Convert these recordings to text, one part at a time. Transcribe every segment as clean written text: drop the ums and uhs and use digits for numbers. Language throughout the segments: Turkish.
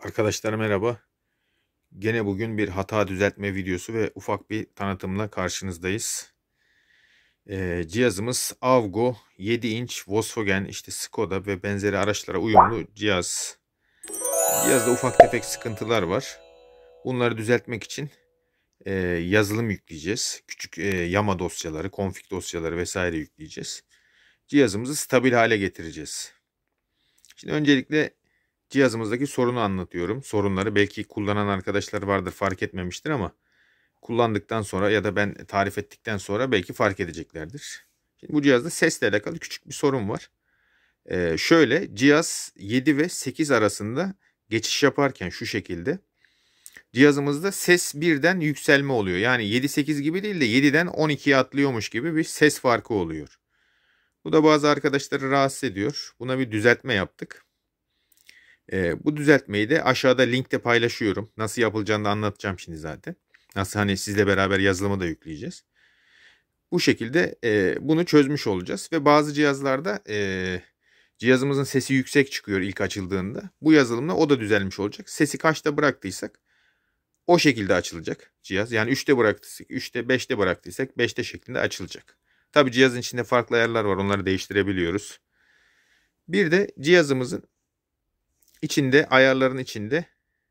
Arkadaşlar merhaba. Gene bugün bir hata düzeltme videosu ve ufak bir tanıtımla karşınızdayız. Cihazımız Avgo 7 inç Volkswagen, işte Skoda ve benzeri araçlara uyumlu cihaz. Cihazda ufak tefek sıkıntılar var. Bunları düzeltmek için yazılım yükleyeceğiz. Küçük yama dosyaları, config dosyaları vesaire yükleyeceğiz. Cihazımızı stabil hale getireceğiz. Şimdi öncelikle cihazımızdaki sorunu anlatıyorum. Sorunları belki kullanan arkadaşlar vardır, fark etmemiştir ama kullandıktan sonra ya da ben tarif ettikten sonra belki fark edeceklerdir. Şimdi bu cihazda sesle alakalı küçük bir sorun var. Şöyle, cihaz 7 ve 8 arasında geçiş yaparken şu şekilde cihazımızda ses birden yükselme oluyor. Yani 7-8 gibi değil de 7'den 12'ye atlıyormuş gibi bir ses farkı oluyor. Bu da bazı arkadaşları rahatsız ediyor. Buna bir düzeltme yaptık. Bu düzeltmeyi de aşağıda linkte paylaşıyorum. Nasıl yapılacağını da anlatacağım şimdi zaten. Nasıl, hani sizle beraber yazılımı da yükleyeceğiz. Bu şekilde bunu çözmüş olacağız. Ve bazı cihazlarda cihazımızın sesi yüksek çıkıyor ilk açıldığında. Bu yazılımla o da düzelmiş olacak. Sesi kaçta bıraktıysak o şekilde açılacak cihaz. Yani 3'te bıraktıysak 3'te, 5'te bıraktıysak 5'te şeklinde açılacak. Tabi cihazın içinde farklı ayarlar var. Onları değiştirebiliyoruz. Bir de cihazımızın içinde, ayarların içinde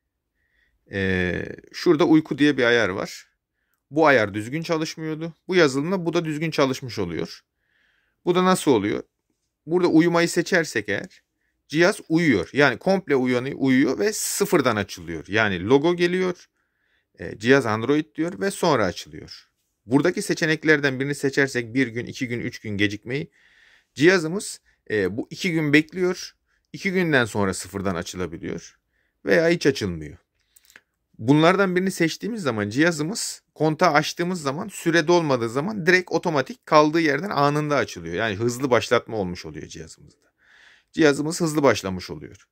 şurada uyku diye bir ayar var. Bu ayar düzgün çalışmıyordu. Bu yazılımda bu da düzgün çalışmış oluyor. Bu da nasıl oluyor? Burada uyumayı seçersek eğer cihaz uyuyor. Yani komple uyuyor ve sıfırdan açılıyor. Yani logo geliyor. Cihaz Android diyor ve sonra açılıyor. Buradaki seçeneklerden birini seçersek bir gün, 2 gün, 3 gün gecikmeyi, cihazımız bu 2 gün bekliyor. 2 günden sonra sıfırdan açılabiliyor. Veya hiç açılmıyor. Bunlardan birini seçtiğimiz zaman cihazımız kontağı açtığımız zaman süre dolmadığı zaman direkt otomatik kaldığı yerden anında açılıyor. Yani hızlı başlatma olmuş oluyor cihazımızda. Cihazımız hızlı başlamış oluyor.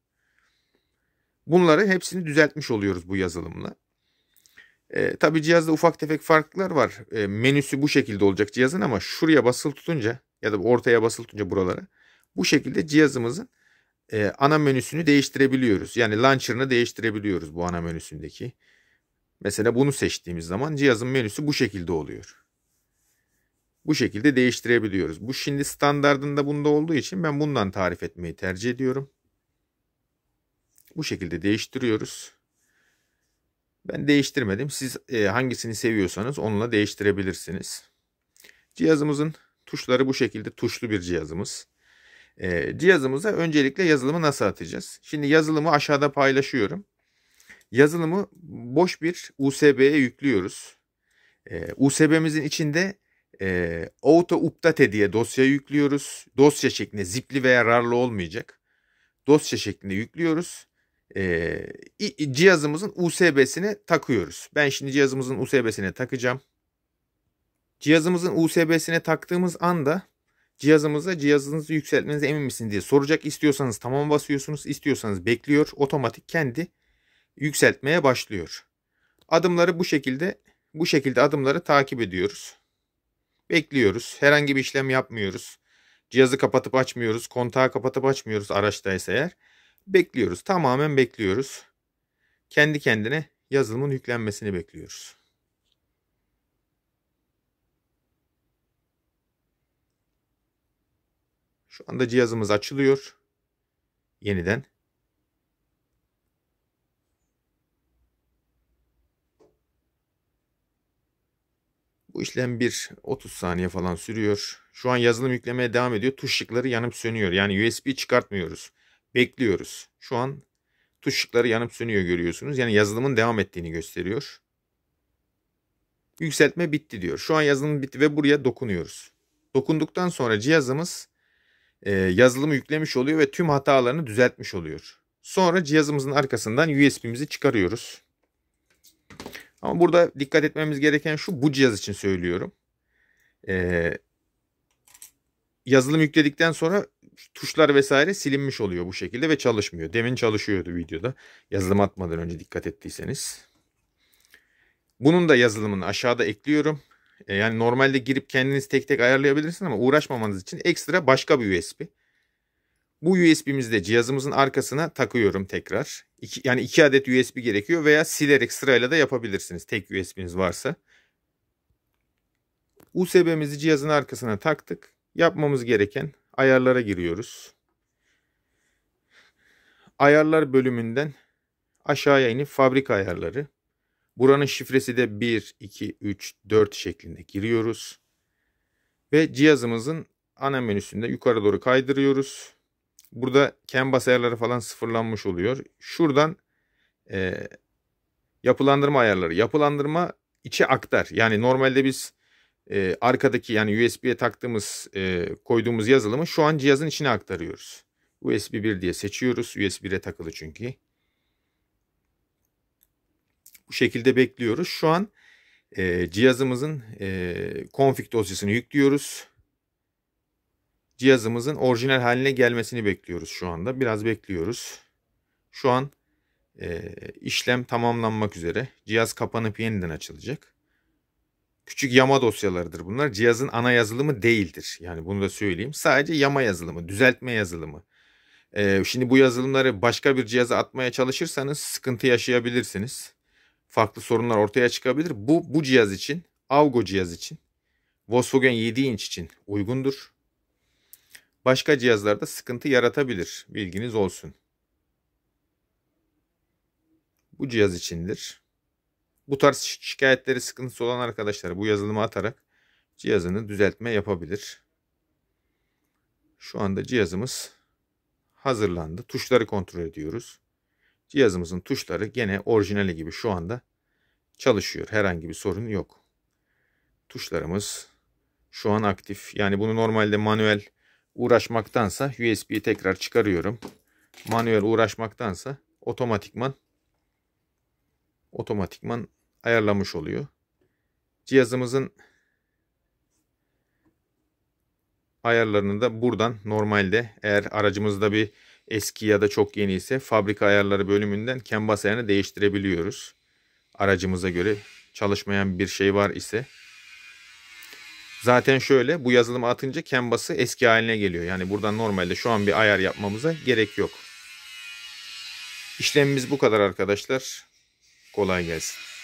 Bunları hepsini düzeltmiş oluyoruz bu yazılımla. Tabii cihazda ufak tefek farklar var. Menüsü bu şekilde olacak cihazın ama şuraya basılı tutunca ya da ortaya basılı tutunca buralara bu şekilde cihazımızın ana menüsünü değiştirebiliyoruz. Yani launcher'ını değiştirebiliyoruz bu ana menüsündeki. Mesela bunu seçtiğimiz zaman cihazın menüsü bu şekilde oluyor. Bu şekilde değiştirebiliyoruz. Bu şimdi standardında bunda olduğu için ben bundan tarif etmeyi tercih ediyorum. Bu şekilde değiştiriyoruz. Ben değiştirmedim. Siz hangisini seviyorsanız onunla değiştirebilirsiniz. Cihazımızın tuşları bu şekilde, tuşlu bir cihazımız. Cihazımıza öncelikle yazılımı nasıl atacağız? Şimdi yazılımı aşağıda paylaşıyorum. Yazılımı boş bir USB'ye yüklüyoruz. USB'mizin içinde auto update diye dosya yüklüyoruz. Dosya şeklinde, zipli veya RAR'lı olmayacak. Dosya şeklinde yüklüyoruz. Cihazımızın USB'sine takıyoruz. Ben şimdi cihazımızın USB'sine takacağım. Cihazımızın USB'sine taktığımız anda cihazınızı yükseltmenize emin misiniz diye soracak. İstiyorsanız tamam basıyorsunuz. İstiyorsanız bekliyor. Otomatik kendi yükseltmeye başlıyor. Adımları bu şekilde adımları takip ediyoruz. Bekliyoruz. Herhangi bir işlem yapmıyoruz. Cihazı kapatıp açmıyoruz. Kontağı kapatıp açmıyoruz araçtaysa eğer. Bekliyoruz. Tamamen bekliyoruz. Kendi kendine yazılımın yüklenmesini bekliyoruz. Şu anda cihazımız açılıyor. Yeniden. Bu işlem 30 saniye falan sürüyor. Şu an yazılım yüklemeye devam ediyor. Tuş ışıkları yanıp sönüyor. Yani USB çıkartmıyoruz. Bekliyoruz. Şu an tuş ışıkları yanıp sönüyor, görüyorsunuz. Yani yazılımın devam ettiğini gösteriyor. Yükseltme bitti diyor. Şu an yazılım bitti ve buraya dokunuyoruz. Dokunduktan sonra cihazımız yazılımı yüklemiş oluyor ve tüm hatalarını düzeltmiş oluyor. Sonra cihazımızın arkasından USB'mizi çıkarıyoruz. Ama burada dikkat etmemiz gereken şu, bu cihaz için söylüyorum. Yazılım yükledikten sonra tuşlar vesaire silinmiş oluyor bu şekilde ve çalışmıyor. Demin çalışıyordu videoda. Yazılım atmadan önce dikkat ettiyseniz. Bunun da yazılımını aşağıda ekliyorum. Yani normalde girip kendiniz tek tek ayarlayabilirsiniz ama uğraşmamanız için ekstra başka bir USB. Bu USB'mizi de cihazımızın arkasına takıyorum tekrar. Yani 2 adet USB gerekiyor veya silerek sırayla da yapabilirsiniz tek USB'niz varsa. USB'mizi cihazın arkasına taktık. Yapmamız gereken ayarlara giriyoruz. Ayarlar bölümünden aşağıya inip fabrika ayarları. Buranın şifresi de 1, 2, 3, 4 şeklinde giriyoruz. Ve cihazımızın ana menüsünde yukarı doğru kaydırıyoruz. Burada CAN bus ayarları falan sıfırlanmış oluyor. Şuradan yapılandırma ayarları. Yapılandırma içe aktar. Yani normalde biz arkadaki yani USB'ye taktığımız koyduğumuz yazılımı şu an cihazın içine aktarıyoruz. USB 1 diye seçiyoruz. USB 1'e takılı çünkü. Bu şekilde bekliyoruz. Şu an cihazımızın config dosyasını yüklüyoruz. Cihazımızın orijinal haline gelmesini bekliyoruz şu anda. Biraz bekliyoruz. Şu an işlem tamamlanmak üzere. Cihaz kapanıp yeniden açılacak. Küçük yama dosyalarıdır bunlar. Cihazın ana yazılımı değildir. Yani bunu da söyleyeyim. Sadece yama yazılımı, düzeltme yazılımı. Şimdi bu yazılımları başka bir cihaza atmaya çalışırsanız sıkıntı yaşayabilirsiniz. Farklı sorunlar ortaya çıkabilir. Bu cihaz için, Avgo cihaz için, Volkswagen 7 inç için uygundur. Başka cihazlarda sıkıntı yaratabilir. Bilginiz olsun. Bu cihaz içindir. Bu tarz şikayetleri, sıkıntısı olan arkadaşlar bu yazılımı atarak cihazını düzeltme yapabilir. Şu anda cihazımız hazırlandı. Tuşları kontrol ediyoruz. Cihazımızın tuşları gene orijinali gibi şu anda çalışıyor. Herhangi bir sorun yok. Tuşlarımız şu an aktif. Yani bunu normalde manuel uğraşmaktansa USB'yi tekrar çıkarıyorum. Manuel uğraşmaktansa otomatikman ayarlamış oluyor. Cihazımızın ayarlarını da buradan normalde eğer aracımızda bir eski ya da çok yeni ise fabrika ayarları bölümünden CAN bus ayarını değiştirebiliyoruz. Aracımıza göre çalışmayan bir şey var ise. Zaten şöyle bu yazılımı atınca CAN bus'ı eski haline geliyor. Yani buradan normalde şu an bir ayar yapmamıza gerek yok. İşlemimiz bu kadar arkadaşlar. Kolay gelsin.